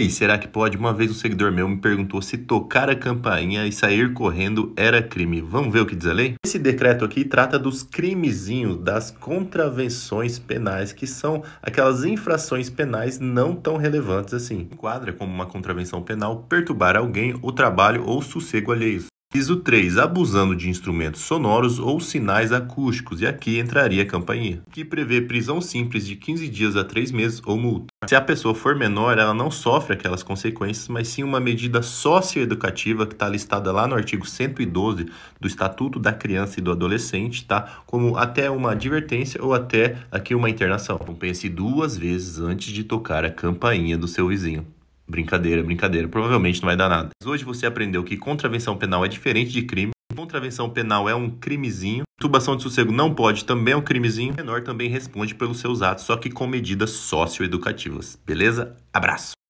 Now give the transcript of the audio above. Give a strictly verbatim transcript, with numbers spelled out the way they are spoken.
aí, será que pode? Uma vez um seguidor meu me perguntou se tocar a campainha e sair correndo era crime. Vamos ver o que diz a lei? Esse decreto aqui trata dos crimezinhos, das contravenções penais, que são aquelas infrações penais não tão relevantes assim. Enquadra como uma contravenção penal perturbar alguém, o trabalho ou sossego alheios. Inciso três. Abusando de instrumentos sonoros ou sinais acústicos, e aqui entraria a campainha, que prevê prisão simples de quinze dias a três meses ou multa. Se a pessoa for menor, ela não sofre aquelas consequências, mas sim uma medida socioeducativa que está listada lá no artigo cento e doze do Estatuto da Criança e do Adolescente, tá? Como até uma advertência ou até aqui uma internação. Então pense duas vezes antes de tocar a campainha do seu vizinho. Brincadeira, brincadeira. Provavelmente não vai dar nada. Mas hoje você aprendeu que contravenção penal é diferente de crime. Contravenção penal é um crimezinho. Perturbação de sossego não pode, também é um crimezinho. O menor também responde pelos seus atos, só que com medidas socioeducativas. Beleza? Abraço!